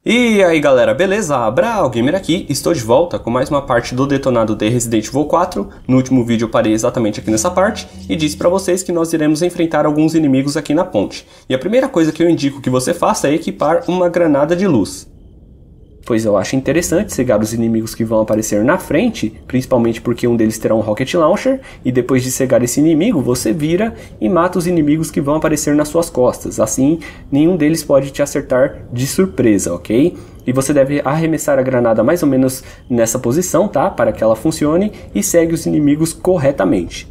E aí galera, beleza? Abraão Gamer aqui, estou de volta com mais uma parte do detonado de Resident Evil 4. No último vídeo eu parei exatamente aqui nessa parte e disse pra vocês que nós iremos enfrentar alguns inimigos aqui na ponte. E a primeira coisa que eu indico que você faça é equipar uma granada de luz, pois eu acho interessante cegar os inimigos que vão aparecer na frente, principalmente porque um deles terá um Rocket Launcher, e depois de cegar esse inimigo, você vira e mata os inimigos que vão aparecer nas suas costas. Assim, nenhum deles pode te acertar de surpresa, ok? E você deve arremessar a granada mais ou menos nessa posição, tá? Para que ela funcione, e segue os inimigos corretamente.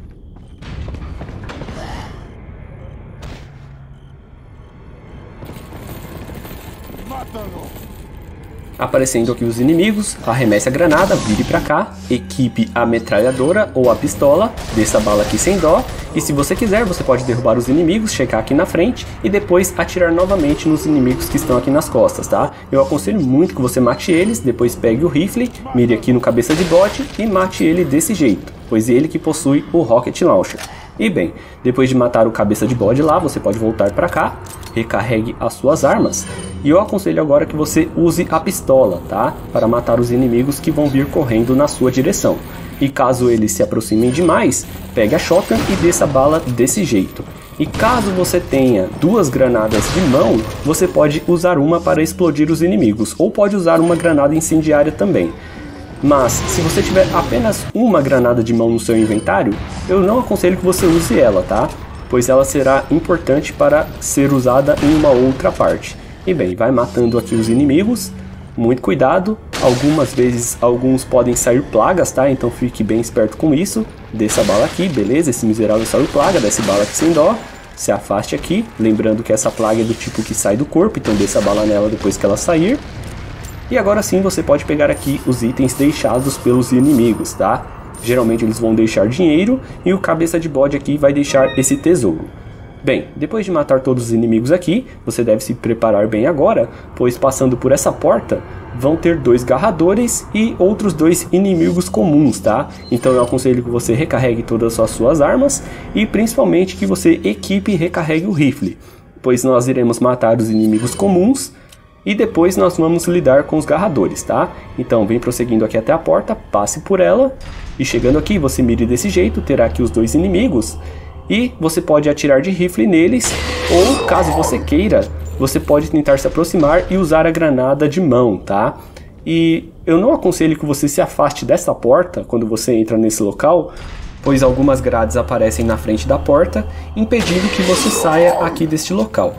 Aparecendo aqui os inimigos, arremesse a granada, vire pra cá, equipe a metralhadora ou a pistola, desça a bala aqui sem dó, e se você quiser você pode derrubar os inimigos, checar aqui na frente e depois atirar novamente nos inimigos que estão aqui nas costas, tá? Eu aconselho muito que você mate eles, depois pegue o rifle, mire aqui no cabeça de bode e mate ele desse jeito, pois ele que possui o Rocket Launcher. E bem, depois de matar o cabeça de bode lá, você pode voltar pra cá, recarregue as suas armas. E eu aconselho agora que você use a pistola, tá? Para matar os inimigos que vão vir correndo na sua direção. E caso eles se aproximem demais, pegue a shotgun e desça a bala desse jeito. E caso você tenha duas granadas de mão, você pode usar uma para explodir os inimigos, ou pode usar uma granada incendiária também. Mas, se você tiver apenas uma granada de mão no seu inventário, eu não aconselho que você use ela, tá? Pois ela será importante para ser usada em uma outra parte. E bem, vai matando aqui os inimigos, muito cuidado, algumas vezes alguns podem sair plagas, tá? Então fique bem esperto com isso, desça a bala aqui, beleza, esse miserável saiu plaga, desce bala aqui sem dó, se afaste aqui, lembrando que essa plaga é do tipo que sai do corpo, então desça a bala nela depois que ela sair. E agora sim você pode pegar aqui os itens deixados pelos inimigos, tá? Geralmente eles vão deixar dinheiro e o cabeça de bode aqui vai deixar esse tesouro. Bem, depois de matar todos os inimigos aqui, você deve se preparar bem agora, pois passando por essa porta vão ter dois garradores e outros dois inimigos comuns, tá? Então eu aconselho que você recarregue todas as suas armas e principalmente que você equipe e recarregue o rifle, pois nós iremos matar os inimigos comuns e depois nós vamos lidar com os garradores, tá? Então vem prosseguindo aqui até a porta, passe por ela e chegando aqui você mire desse jeito, terá aqui os dois inimigos e você pode atirar de rifle neles ou caso você queira, você pode tentar se aproximar e usar a granada de mão, tá? E eu não aconselho que você se afaste dessa porta quando você entra nesse local, pois algumas grades aparecem na frente da porta, impedindo que você saia aqui deste local.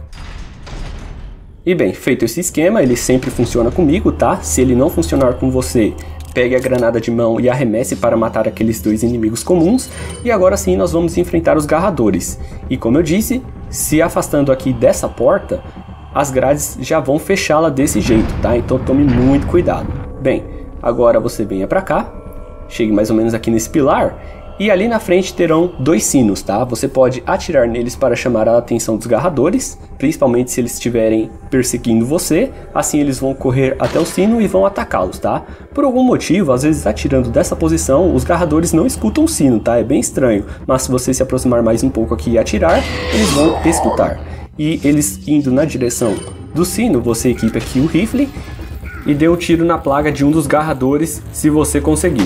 E bem, feito esse esquema, ele sempre funciona comigo, tá? Se ele não funcionar com você, pegue a granada de mão e arremesse para matar aqueles dois inimigos comuns. E agora sim nós vamos enfrentar os garradores. E como eu disse, se afastando aqui dessa porta, as grades já vão fechá-la desse jeito, tá? Então tome muito cuidado. Bem, agora você venha para cá, chegue mais ou menos aqui nesse pilar. E ali na frente terão dois sinos, tá? Você pode atirar neles para chamar a atenção dos garradores, principalmente se eles estiverem perseguindo você, assim eles vão correr até o sino e vão atacá-los, tá? Por algum motivo, às vezes atirando dessa posição, os garradores não escutam o sino, tá? É bem estranho, mas se você se aproximar mais um pouco aqui e atirar, eles vão escutar. E eles indo na direção do sino, você equipa aqui o rifle e dê um tiro na plaga de um dos garradores, se você conseguir.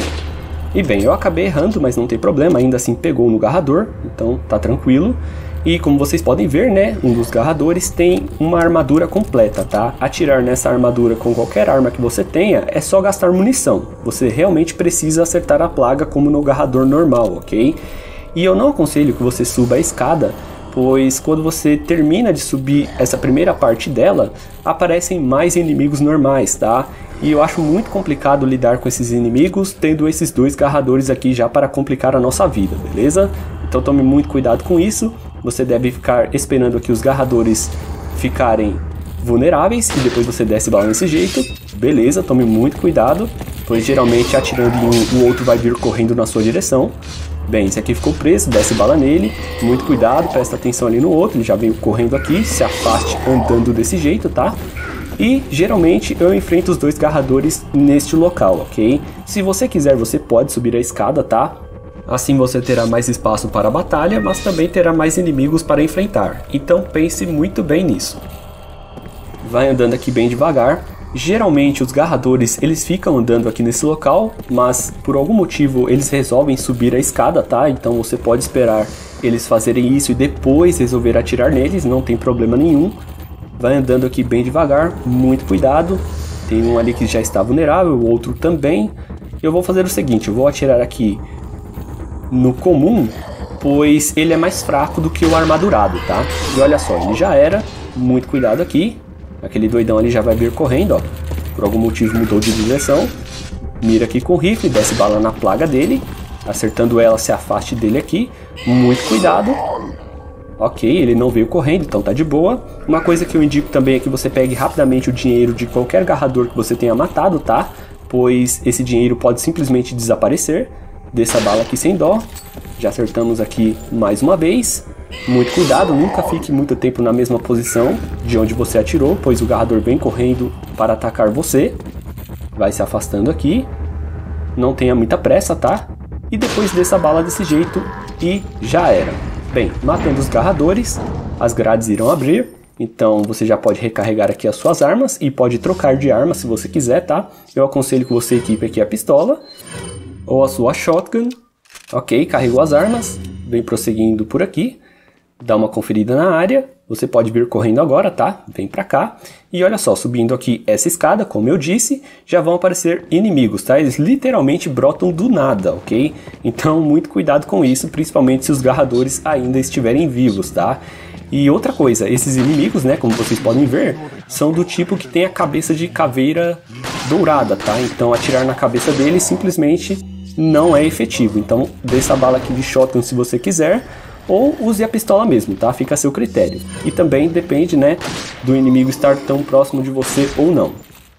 E bem, eu acabei errando, mas não tem problema, ainda assim pegou no garrador, então tá tranquilo. E como vocês podem ver, né, um dos garradores tem uma armadura completa, tá? Atirar nessa armadura com qualquer arma que você tenha é só gastar munição. Você realmente precisa acertar a plaga como no garrador normal, ok? E eu não aconselho que você suba a escada, pois quando você termina de subir essa primeira parte dela, aparecem mais inimigos normais, tá? E eu acho muito complicado lidar com esses inimigos, tendo esses dois garradores aqui já para complicar a nossa vida, beleza? Então tome muito cuidado com isso, você deve ficar esperando aqui os garradores ficarem vulneráveis e depois você desce bala desse jeito, beleza? Tome muito cuidado, pois geralmente atirando em um, o outro vai vir correndo na sua direção. Bem, esse aqui ficou preso, desce bala nele, muito cuidado, presta atenção ali no outro, ele já veio correndo aqui, se afaste andando desse jeito, tá? E geralmente eu enfrento os dois garradores neste local, ok? Se você quiser, você pode subir a escada, tá? Assim você terá mais espaço para a batalha, mas também terá mais inimigos para enfrentar. Então pense muito bem nisso. vai andando aqui bem devagar. Geralmente os garradores, eles ficam andando aqui nesse local, mas por algum motivo eles resolvem subir a escada, tá? Então você pode esperar eles fazerem isso e depois resolver atirar neles, não tem problema nenhum. Vai andando aqui bem devagar, muito cuidado. Tem um ali que já está vulnerável, o outro também. Eu vou fazer o seguinte, eu vou atirar aqui no comum, pois ele é mais fraco do que o armadurado, tá? E olha só, ele já era, muito cuidado aqui. Aquele doidão ali já vai vir correndo, ó. Por algum motivo mudou de direção. Mira aqui com o rifle, desce bala na plaga dele. Acertando ela, se afaste dele aqui. Muito cuidado. Ok, ele não veio correndo, então tá de boa. Uma coisa que eu indico também é que você pegue rapidamente o dinheiro de qualquer garrador que você tenha matado, tá? Pois esse dinheiro pode simplesmente desaparecer. Desça a bala aqui sem dó. Já acertamos aqui mais uma vez. Muito cuidado, nunca fique muito tempo na mesma posição de onde você atirou, pois o garrador vem correndo para atacar você. Vai se afastando aqui. Não tenha muita pressa, tá? E depois desça a bala desse jeito e já era. Bem, matando os garradores, as grades irão abrir. Então você já pode recarregar aqui as suas armas e pode trocar de arma se você quiser, tá? Eu aconselho que você equipe aqui a pistola ou a sua shotgun. Ok, carregou as armas, vem prosseguindo por aqui. Dá uma conferida na área, você pode vir correndo agora, tá? Vem pra cá. E olha só, subindo aqui essa escada, como eu disse, já vão aparecer inimigos, tá? Eles literalmente brotam do nada, ok? Então, muito cuidado com isso, principalmente se os garradores ainda estiverem vivos, tá? E outra coisa, esses inimigos, né, como vocês podem ver, são do tipo que tem a cabeça de caveira dourada, tá? Então, atirar na cabeça deles simplesmente não é efetivo. Então, desça a bala aqui de shotgun se você quiser, ou use a pistola mesmo, tá? Fica a seu critério. E também depende, né, do inimigo estar tão próximo de você ou não.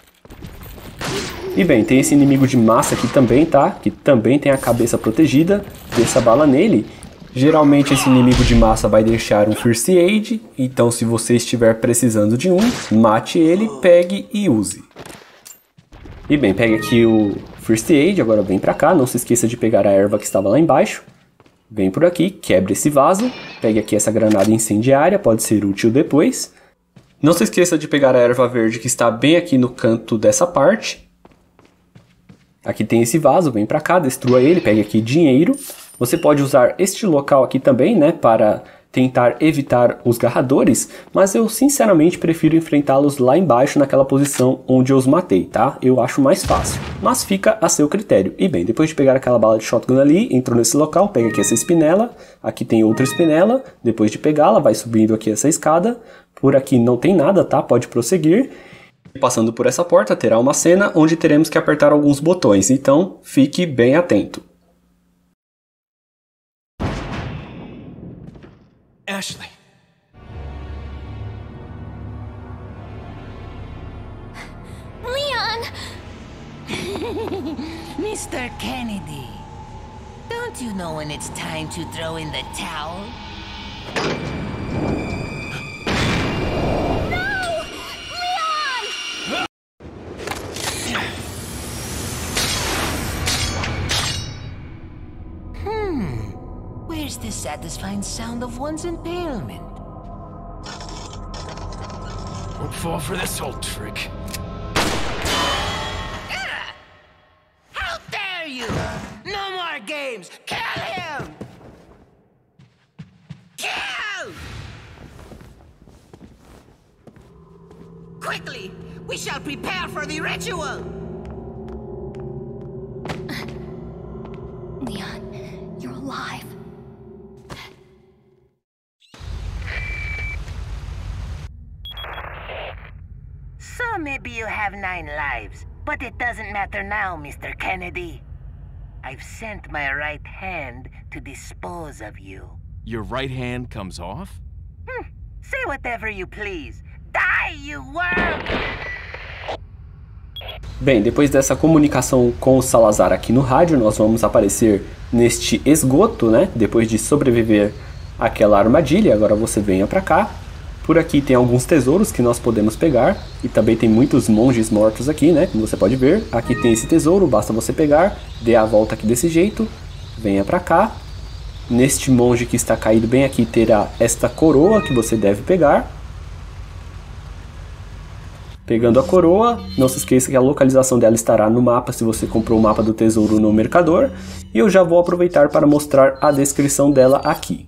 E bem, tem esse inimigo de massa aqui também, tá? Que também tem a cabeça protegida. Desça a bala nele. Geralmente esse inimigo de massa vai deixar um First Aid. Então se você estiver precisando de um, mate ele, pegue e use. E bem, pegue aqui o First Aid, agora vem pra cá. Não se esqueça de pegar a erva que estava lá embaixo. Vem por aqui, quebre esse vaso, pegue aqui essa granada incendiária, pode ser útil depois. Não se esqueça de pegar a erva verde que está bem aqui no canto dessa parte. Aqui tem esse vaso, vem pra cá, destrua ele, pegue aqui dinheiro. Você pode usar este local aqui também, né, para tentar evitar os garradores, mas eu sinceramente prefiro enfrentá-los lá embaixo naquela posição onde eu os matei, tá? Eu acho mais fácil, mas fica a seu critério. E bem, depois de pegar aquela bala de shotgun ali, entrou nesse local, pega aqui essa espinela, aqui tem outra espinela, depois de pegá-la, vai subindo aqui essa escada, por aqui não tem nada, tá? Pode prosseguir. Passando por essa porta terá uma cena onde teremos que apertar alguns botões, então fique bem atento. Ashley. Leon! Mr. Kennedy, don't you know when it's time to throw in the towel? No! Leon! Where's the satisfying sound of one's impalement? Won't fall for this old trick. How dare you! No more games! Kill him! Kill! Quickly! We shall prepare for the ritual! Leon, you're alive. So maybe you have 9 lives, but it doesn't matter now, Mr. Kennedy. I've sent my right hand to dispose of you. Your right hand comes off? Say whatever you please. Die, you worm! Bem, depois dessa comunicação com o Salazar aqui no rádio, nós vamos aparecer neste esgoto, né? Depois de sobreviver àquela armadilha, agora você venha pra cá. Por aqui tem alguns tesouros que nós podemos pegar, e também tem muitos monges mortos aqui, né? Como você pode ver, aqui tem esse tesouro, basta você pegar, dê a volta aqui desse jeito, venha pra cá. Neste monge que está caído bem aqui terá esta coroa que você deve pegar. Pegando a coroa, não se esqueça que a localização dela estará no mapa se você comprou o mapa do tesouro no mercador. E eu já vou aproveitar para mostrar a descrição dela aqui.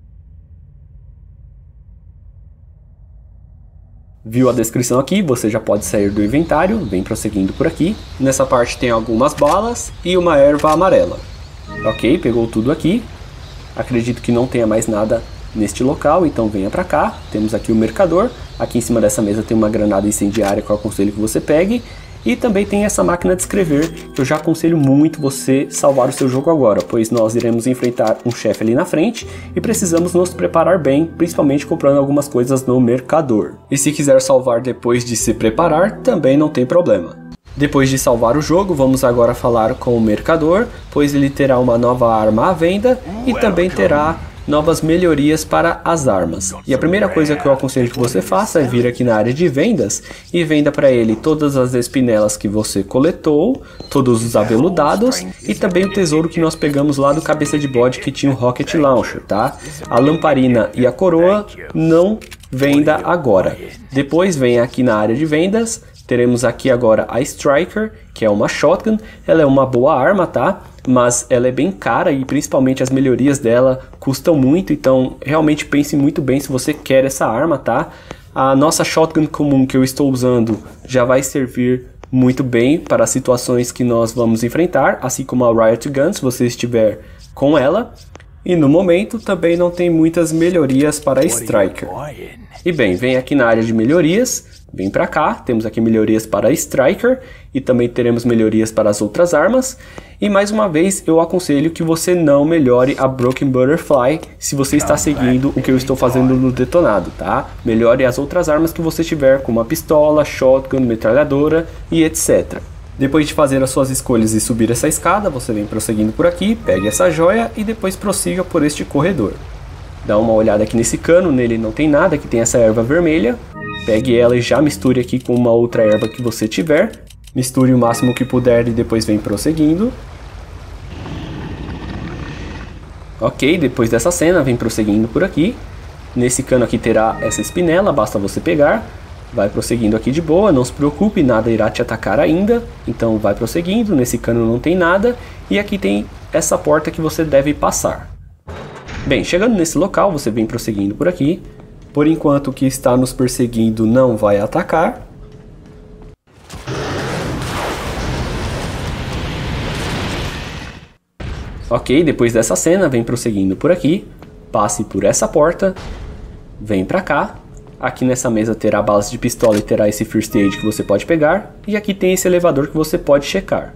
Viu a descrição aqui? Você já pode sair do inventário, vem prosseguindo por aqui. Nessa parte tem algumas balas e uma erva amarela. Ok, pegou tudo aqui. Acredito que não tenha mais nada neste local, então venha pra cá. Temos aqui o mercador. Aqui em cima dessa mesa tem uma granada incendiária que eu aconselho que você pegue. E também tem essa máquina de escrever, que eu já aconselho muito você salvar o seu jogo agora, pois nós iremos enfrentar um chefe ali na frente e precisamos nos preparar bem, principalmente comprando algumas coisas no mercador. E se quiser salvar depois de se preparar, também não tem problema. Depois de salvar o jogo, vamos agora falar com o mercador, pois ele terá uma nova arma à venda e também terá novas melhorias para as armas. E a primeira coisa que eu aconselho que você faça é vir aqui na área de vendas e venda para ele todas as espinelas que você coletou, todos os aveludados e também o tesouro que nós pegamos lá do cabeça de bode que tinha o Rocket Launcher, tá? A lamparina e a coroa não venda agora. Depois vem aqui na área de vendas, teremos aqui agora a Striker, que é uma shotgun. Ela é uma boa arma, tá? Mas ela é bem cara e principalmente as melhorias dela custam muito, então realmente pense muito bem se você quer essa arma, tá? A nossa shotgun comum que eu estou usando já vai servir muito bem para as situações que nós vamos enfrentar, assim como a Riot Gun, se você estiver com ela. E no momento também não tem muitas melhorias para a Striker. E bem, vem aqui na área de melhorias, vem pra cá, temos aqui melhorias para a Striker e também teremos melhorias para as outras armas. E mais uma vez eu aconselho que você não melhore a Broken Butterfly se você está seguindo o que eu estou fazendo no detonado, tá? Melhore as outras armas que você tiver, como a pistola, shotgun, metralhadora e etc. Depois de fazer as suas escolhas e subir essa escada, você vem prosseguindo por aqui, pegue essa joia e depois prossiga por este corredor. Dá uma olhada aqui nesse cano, nele não tem nada, aqui tem essa erva vermelha. Pegue ela e já misture aqui com uma outra erva que você tiver. Misture o máximo que puder e depois vem prosseguindo. Ok, depois dessa cena, vem prosseguindo por aqui. Nesse cano aqui terá essa espinela, basta você pegar. Vai prosseguindo aqui de boa, não se preocupe, nada irá te atacar ainda. Então vai prosseguindo, nesse cano não tem nada. E aqui tem essa porta que você deve passar. Bem, chegando nesse local, você vem prosseguindo por aqui. Por enquanto o que está nos perseguindo não vai atacar. Ok, depois dessa cena, vem prosseguindo por aqui. Passe por essa porta. Vem pra cá. Aqui nessa mesa terá balas de pistola e terá esse First Aid que você pode pegar. E aqui tem esse elevador que você pode checar.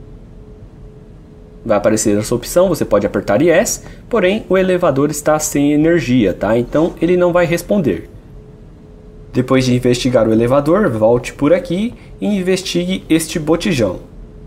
Vai aparecer essa opção, você pode apertar Yes, porém o elevador está sem energia, tá? Então ele não vai responder. Depois de investigar o elevador, volte por aqui e investigue este botijão.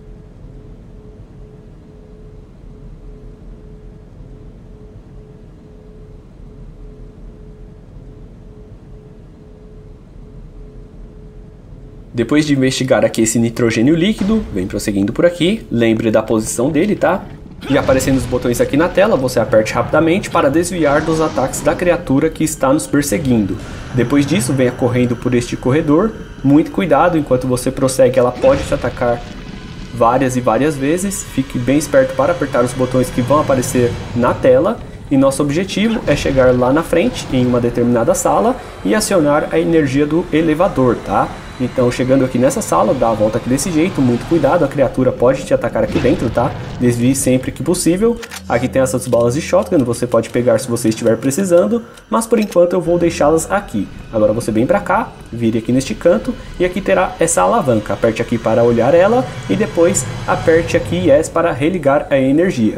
Depois de investigar aqui esse nitrogênio líquido, vem prosseguindo por aqui, lembre da posição dele, tá? E aparecendo os botões aqui na tela, você aperte rapidamente para desviar dos ataques da criatura que está nos perseguindo. Depois disso, venha correndo por este corredor, muito cuidado, enquanto você prossegue ela pode te atacar várias e várias vezes, fique bem esperto para apertar os botões que vão aparecer na tela. E nosso objetivo é chegar lá na frente, em uma determinada sala, e acionar a energia do elevador, tá? Então, chegando aqui nessa sala, dá a volta aqui desse jeito, muito cuidado, a criatura pode te atacar aqui dentro, tá? Desvie sempre que possível. Aqui tem essas balas de shotgun, você pode pegar se você estiver precisando, mas por enquanto eu vou deixá-las aqui. Agora você vem pra cá, vire aqui neste canto, e aqui terá essa alavanca. Aperte aqui para olhar ela, e depois aperte aqui Yes para religar a energia.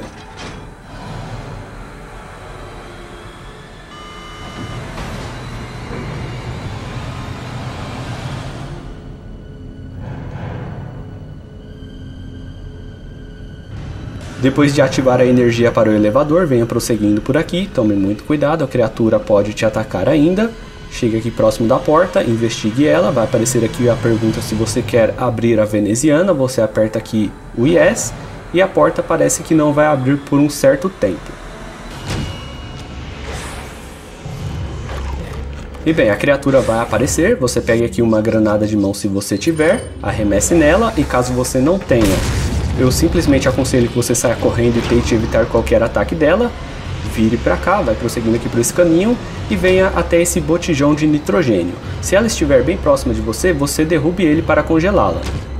Depois de ativar a energia para o elevador, venha prosseguindo por aqui, tome muito cuidado, a criatura pode te atacar ainda. Chegue aqui próximo da porta, investigue ela, vai aparecer aqui a pergunta se você quer abrir a veneziana, você aperta aqui o Yes, e a porta parece que não vai abrir por um certo tempo. E bem, a criatura vai aparecer, você pega aqui uma granada de mão se você tiver, arremesse nela e caso você não tenha, eu simplesmente aconselho que você saia correndo e tente evitar qualquer ataque dela. Vire pra cá, vai prosseguindo aqui por esse caminho e venha até esse botijão de nitrogênio. Se ela estiver bem próxima de você, você derrube ele para congelá-la.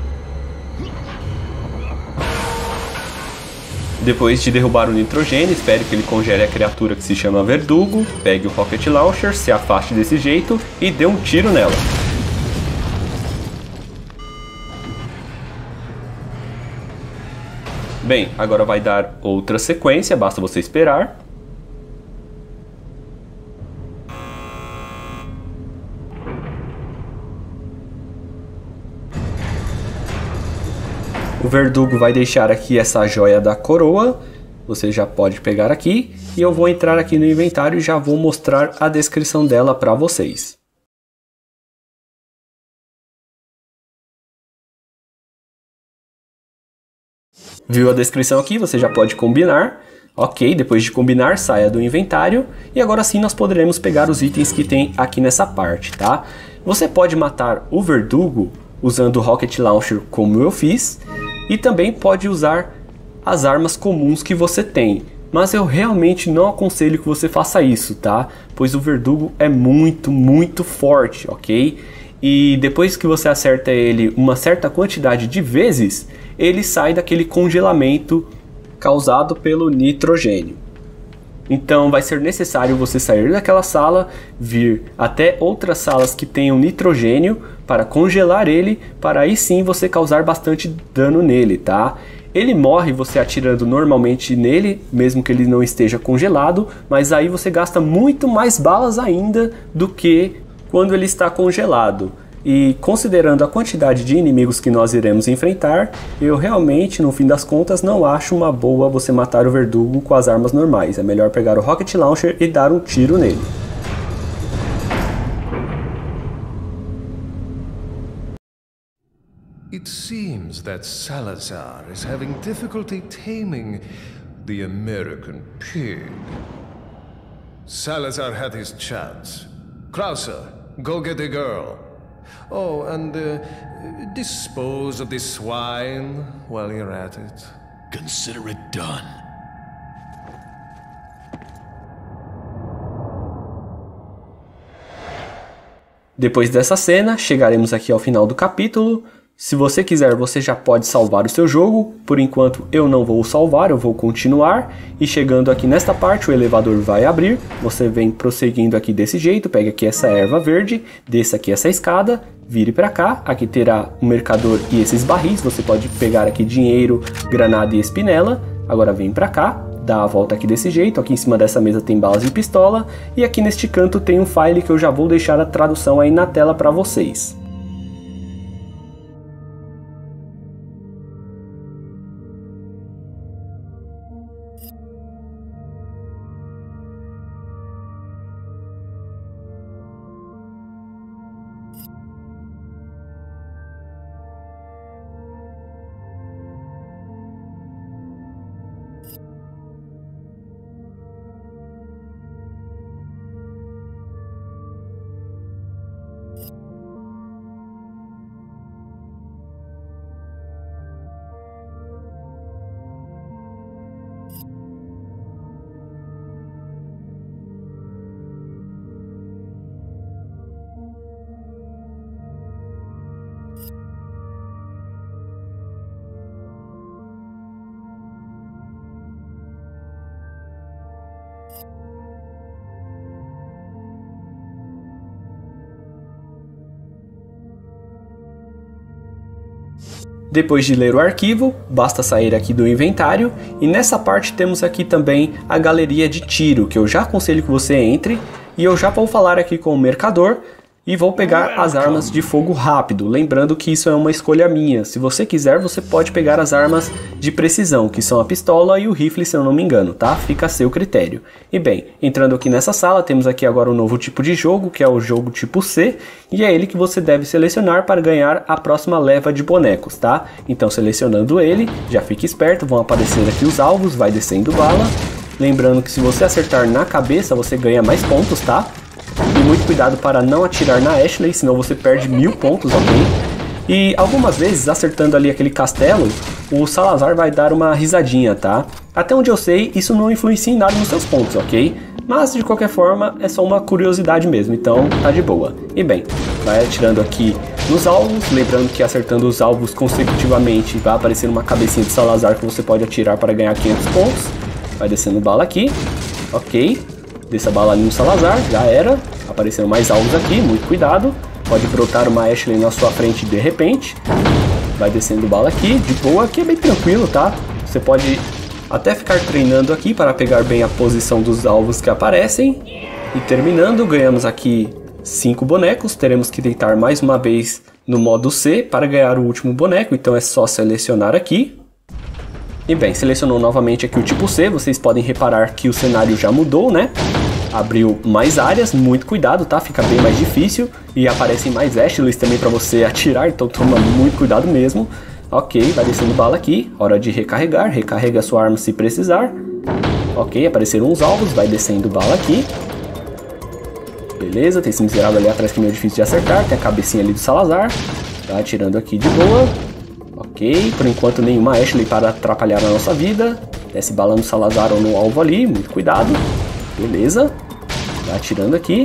Depois de derrubar o nitrogênio, espere que ele congele a criatura que se chama Verdugo, pegue o Rocket Launcher, se afaste desse jeito e dê um tiro nela. Bem, agora vai dar outra sequência, basta você esperar. O Verdugo vai deixar aqui essa joia da coroa, você já pode pegar aqui, e eu vou entrar aqui no inventário e já vou mostrar a descrição dela para vocês. Viu a descrição aqui? Você já pode combinar. Ok, depois de combinar, saia do inventário. E agora sim nós poderemos pegar os itens que tem aqui nessa parte, tá? Você pode matar o Verdugo usando o Rocket Launcher como eu fiz. E também pode usar as armas comuns que você tem. Mas eu realmente não aconselho que você faça isso, tá? Pois o Verdugo é muito forte, ok? E depois que você acerta ele uma certa quantidade de vezes, ele sai daquele congelamento causado pelo nitrogênio. Então vai ser necessário você sair daquela sala, vir até outras salas que tenham nitrogênio para congelar ele, para aí sim você causar bastante dano nele, tá? Ele morre você atirando normalmente nele, mesmo que ele não esteja congelado, mas aí você gasta muito mais balas ainda do que quando ele está congelado. E considerando a quantidade de inimigos que nós iremos enfrentar, eu realmente, no fim das contas, não acho uma boa você matar o Verdugo com as armas normais. É melhor pegar o Rocket Launcher e dar um tiro nele. It seems that Salazar is having difficulty taming the American pig. Salazar had his chance. Krauser, go get the girl. Oh, and dispose of this swine while you're at it. Consider it done. Depois dessa cena, chegaremos aqui ao final do capítulo. Se você quiser, você já pode salvar o seu jogo. Por enquanto eu não vou salvar, eu vou continuar. E chegando aqui nesta parte, o elevador vai abrir. Você vem prosseguindo aqui desse jeito, pega aqui essa erva verde, desça aqui essa escada, vire para cá. Aqui terá um mercador e esses barris. Você pode pegar aqui dinheiro, granada e espinela. Agora vem para cá, dá a volta aqui desse jeito. Aqui em cima dessa mesa tem balas de pistola. E aqui neste canto tem um file que eu já vou deixar a tradução aí na tela para vocês. Depois de ler o arquivo, basta sair aqui do inventário e nessa parte temos aqui também a galeria de tiro, que eu já aconselho que você entre e eu já vou falar aqui com o mercador e vou pegar as armas de fogo rápido, lembrando que isso é uma escolha minha. Se você quiser, você pode pegar as armas de precisão, que são a pistola e o rifle, se eu não me engano, tá? Fica a seu critério. E bem, entrando aqui nessa sala, temos aqui agora um novo tipo de jogo, que é o jogo tipo C, e é ele que você deve selecionar para ganhar a próxima leva de bonecos, tá? Então, selecionando ele, já fique esperto, vão aparecer aqui os alvos, vai descendo bala. Lembrando que se você acertar na cabeça, você ganha mais pontos, tá? E muito cuidado para não atirar na Ashley, senão você perde 1000 pontos, ok? E algumas vezes, acertando ali aquele castelo, o Salazar vai dar uma risadinha, tá? Até onde eu sei, isso não influencia em nada nos seus pontos, ok? Mas, de qualquer forma, é só uma curiosidade mesmo, então tá de boa. E bem, vai atirando aqui nos alvos, lembrando que acertando os alvos consecutivamente vai aparecer uma cabecinha de Salazar que você pode atirar para ganhar 500 pontos. Vai descendo bala aqui, ok. Desça a bala ali no Salazar, já era. Apareceram mais alvos aqui, muito cuidado. Pode brotar uma Ashley na sua frente de repente. Vai descendo bala aqui, de boa, aqui é bem tranquilo, tá? Você pode até ficar treinando aqui para pegar bem a posição dos alvos que aparecem. E terminando, ganhamos aqui 5 bonecos. Teremos que deitar mais uma vez no modo C para ganhar o último boneco. Então é só selecionar aqui. E bem, selecionou novamente aqui o tipo C. Vocês podem reparar que o cenário já mudou, né? Abriu mais áreas, muito cuidado, tá? Fica bem mais difícil. E aparecem mais Ashleys também para você atirar, então toma muito cuidado mesmo. Ok, vai descendo bala aqui, hora de recarregar, recarrega a sua arma se precisar. Ok, apareceram uns alvos, vai descendo bala aqui. Beleza, tem esse miserável ali atrás que é meio difícil de acertar, tem a cabecinha ali do Salazar. Tá atirando aqui de boa. Ok, por enquanto nenhuma Ashley para atrapalhar a nossa vida. Desce bala no Salazar ou no alvo ali, muito cuidado. Beleza, tá atirando aqui.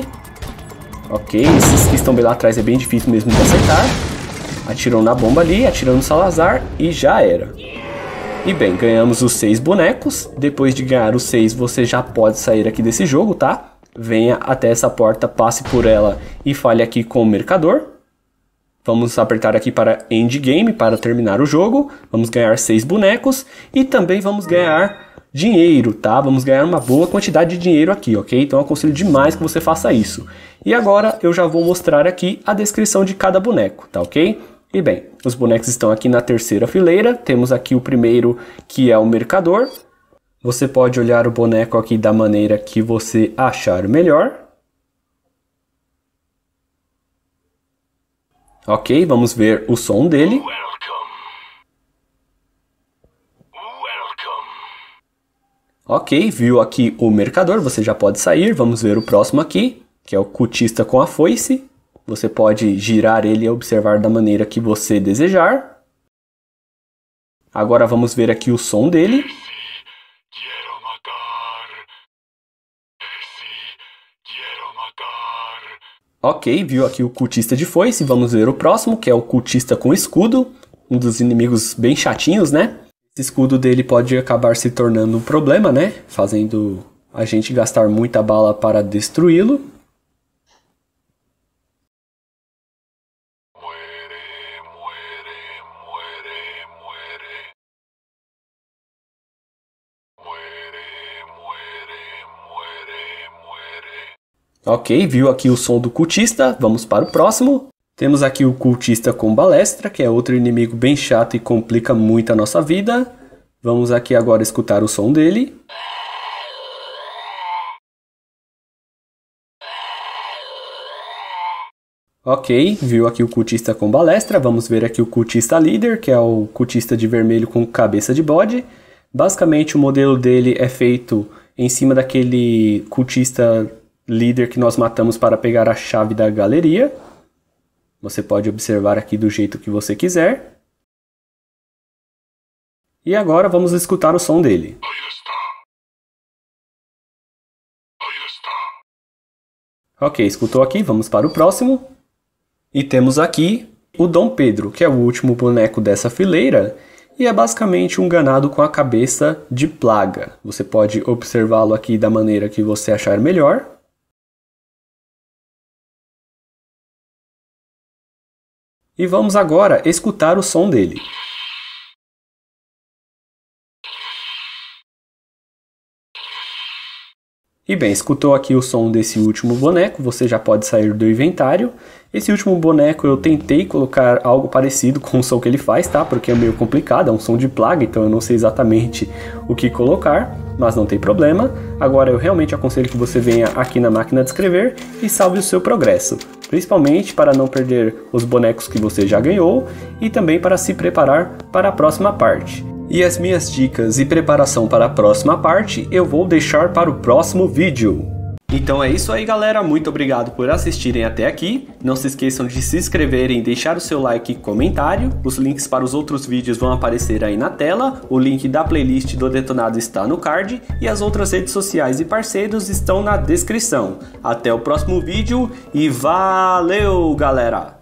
Ok, esses que estão bem lá atrás é bem difícil mesmo de acertar. Atirou na bomba ali, atirou no Salazar e já era. E bem, ganhamos os 6 bonecos. Depois de ganhar os 6, você já pode sair aqui desse jogo, tá? Venha até essa porta, passe por ela e fale aqui com o mercador. Vamos apertar aqui para Endgame para terminar o jogo. Vamos ganhar 6 bonecos e também vamos ganhar dinheiro, tá? Vamos ganhar uma boa quantidade de dinheiro aqui, ok? Então eu aconselho demais que você faça isso. E agora eu já vou mostrar aqui a descrição de cada boneco, tá ok? E bem, os bonecos estão aqui na terceira fileira. Temos aqui o primeiro, que é o mercador. Você pode olhar o boneco aqui da maneira que você achar melhor. Ok, vamos ver o som dele. Ok, viu aqui o mercador, você já pode sair. Vamos ver o próximo aqui, que é o cultista com a foice. Você pode girar ele e observar da maneira que você desejar. Agora vamos ver aqui o som dele. Ok, viu aqui o cultista de foice. Vamos ver o próximo, que é o cultista com escudo. Um dos inimigos bem chatinhos, né? Esse escudo dele pode acabar se tornando um problema, né? Fazendo a gente gastar muita bala para destruí-lo. Ok, viu aqui o som do cultista. Vamos para o próximo. Temos aqui o cultista com balestra, que é outro inimigo bem chato e complica muito a nossa vida. Vamos aqui agora escutar o som dele. Ok, viu aqui o cultista com balestra. Vamos ver aqui o cultista líder, que é o cultista de vermelho com cabeça de bode. Basicamente o modelo dele é feito em cima daquele cultista líder que nós matamos para pegar a chave da galeria. Você pode observar aqui do jeito que você quiser. E agora vamos escutar o som dele. Ok, escutou aqui, vamos para o próximo. E temos aqui o Dom Pedro, que é o último boneco dessa fileira. E é basicamente um ganado com a cabeça de plaga. Você pode observá-lo aqui da maneira que você achar melhor. E vamos agora escutar o som dele. E bem, escutou aqui o som desse último boneco, você já pode sair do inventário. Esse último boneco eu tentei colocar algo parecido com o som que ele faz, tá? Porque é meio complicado, é um som de plaga, então eu não sei exatamente o que colocar, mas não tem problema. Agora eu realmente aconselho que você venha aqui na máquina de escrever e salve o seu progresso. Principalmente para não perder os bonecos que você já ganhou e também para se preparar para a próxima parte. E as minhas dicas e preparação para a próxima parte eu vou deixar para o próximo vídeo. Então é isso aí, galera, muito obrigado por assistirem até aqui. Não se esqueçam de se inscreverem, deixar o seu like e comentário. Os links para os outros vídeos vão aparecer aí na tela. O link da playlist do Detonado está no card e as outras redes sociais e parceiros estão na descrição. Até o próximo vídeo e valeu, galera!